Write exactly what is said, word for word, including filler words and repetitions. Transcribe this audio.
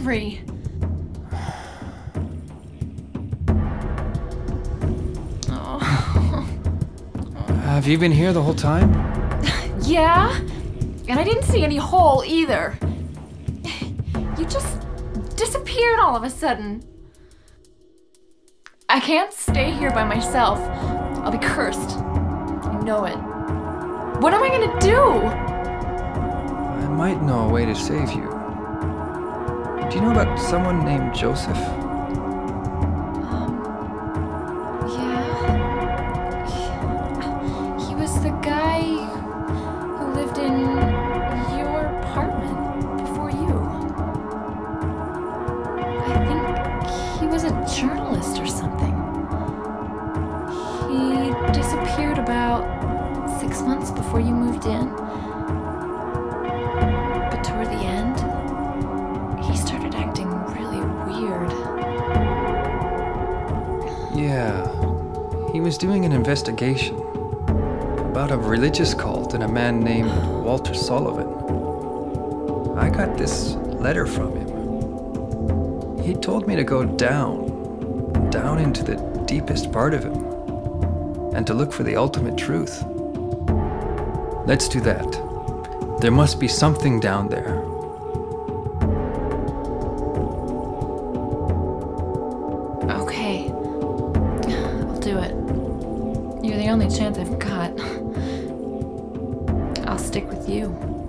free. Oh. Have you been here the whole time? Yeah? And I didn't see any hole either. You just disappeared all of a sudden. I can't stay here by myself. I'll be cursed. I know it. What am I gonna do? I might know a way to save you. Do you know about someone named Joseph? Um, yeah. He, he was the guy who lived in your apartment before you. I think he was a journalist or something. He disappeared about six months before you moved in. But toward the end, he started acting really weird. Yeah. He was doing an investigation about a religious cult and a man named Walter Sullivan. I got this letter from him. He told me to go down, down into the deepest part of him, and to look for the ultimate truth. Let's do that. There must be something down there. Okay. I'll do it. You're the only chance I've got. I'll stick with you.